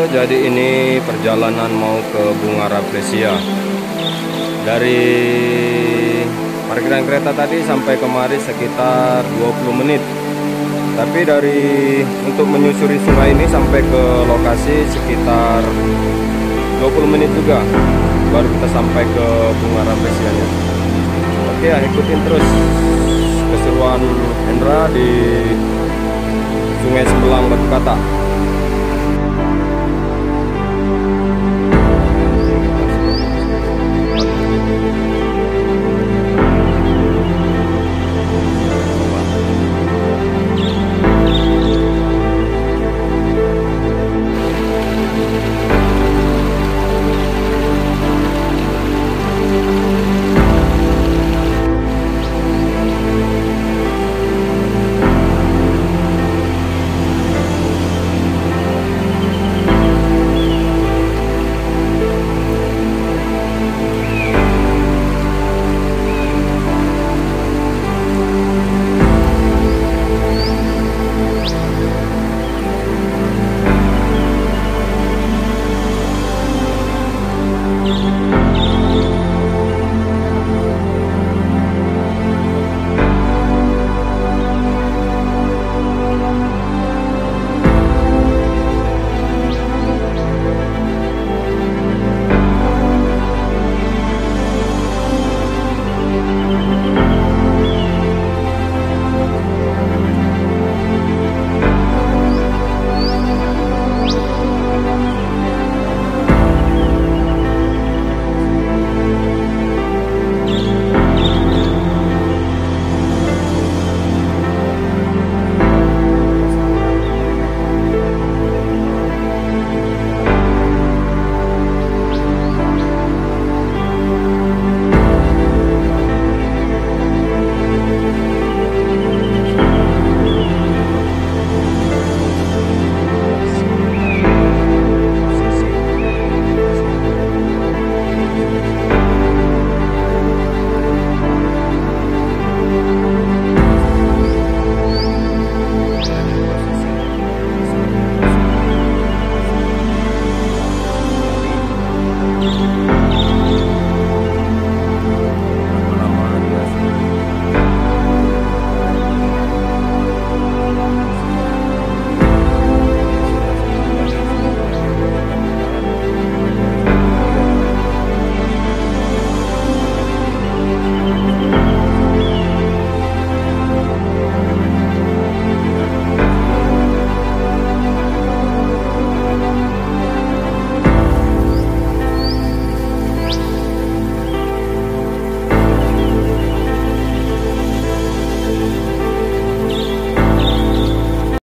jadi ini perjalanan mau ke Bunga Rafflesia. Dari parkiran kereta tadi sampai kemari sekitar 20 menit. Tapi untuk menyusuri sungai ini sampai ke lokasi sekitar 20 menit juga. Baru kita sampai ke Bunga Rafflesianya. Oke ya, ikutin terus keseruan Hendra di Sungai Sembelang Batu Kata.